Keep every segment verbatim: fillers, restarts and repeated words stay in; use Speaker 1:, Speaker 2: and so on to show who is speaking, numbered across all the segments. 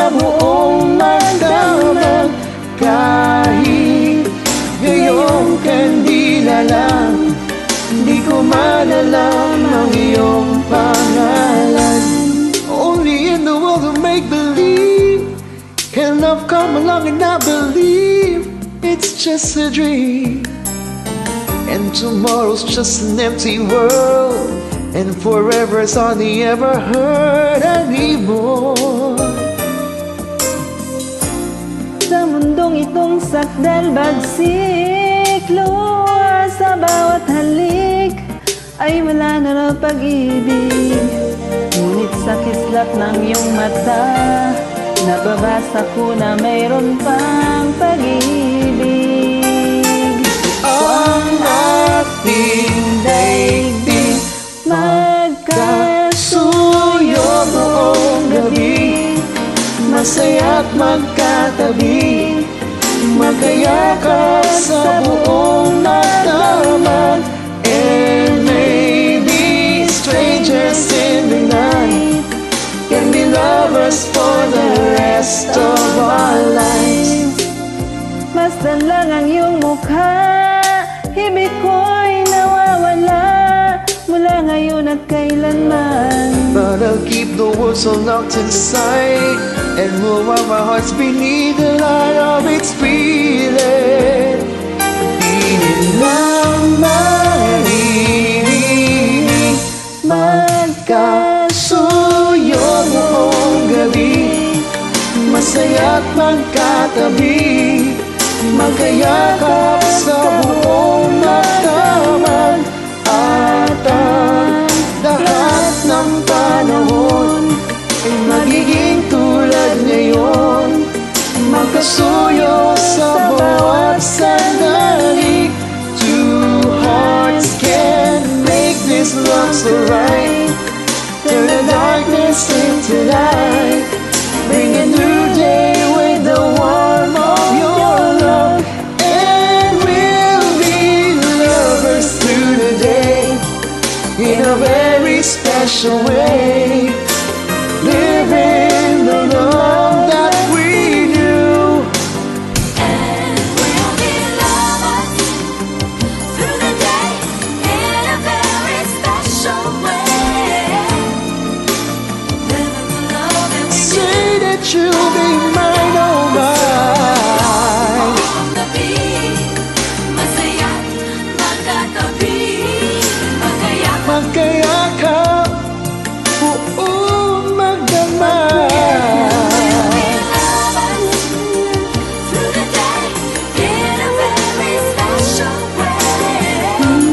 Speaker 1: sa buong magdamag. Kahit ngayong kandila lang, di ko malalam ang iyong pangalan. Only in the world of make-believe can love come along and I believe it's just a dream. And tomorrow's just an empty world, and forever's hardly ever heard anymore.
Speaker 2: Sa mundong itong sakdal bagsik, luha sa bawat halik ay wala na raw pag-ibig. Ngunit sa kislap ng iyong mata, nababasa ko na mayroon pang pag-ibig.
Speaker 1: Ang ating daigdig magkasuyo buong gabi, masaya't magkatabi, magkayakap sa buong magdamag. And maybe strangers in the night can be lovers for the rest of our lives.
Speaker 2: Masdan lang ang iyong mukha, hibig ko'y nawawala mula ngayon at kailanman.
Speaker 1: But I'll keep the words so locked inside, and will warm our hearts beneath the light of its breathing. Pilit lang maririnig, magkasuyo buong gabi, masaya't magkatabi, magkayakap sa buong magdamag. At ang lahat ng panahon ay magiging tulad ngayon, magkasuyo sa bawat sandali. Two hearts can make this love so right, turn the darkness into light, bring a new day with the warmth of your love. And we'll be lovers through the day in a very special way, living the love that we do.
Speaker 3: And we'll be lovers through the day in a very special way, living the love that we do.
Speaker 1: Say that you'll be mine, oh mine.
Speaker 3: On the beat, masaya't magkatabi, magkayakap.
Speaker 1: Magkayakap, buong magdamag.
Speaker 3: Through the day in a very special way.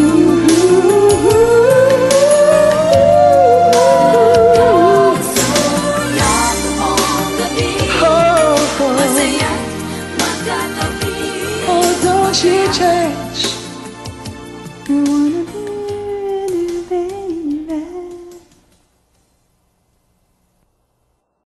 Speaker 3: Magkasuyo on the beat,
Speaker 1: Oh,
Speaker 3: masaya't magkatabi.
Speaker 1: oh, don't you change.
Speaker 2: I wanna be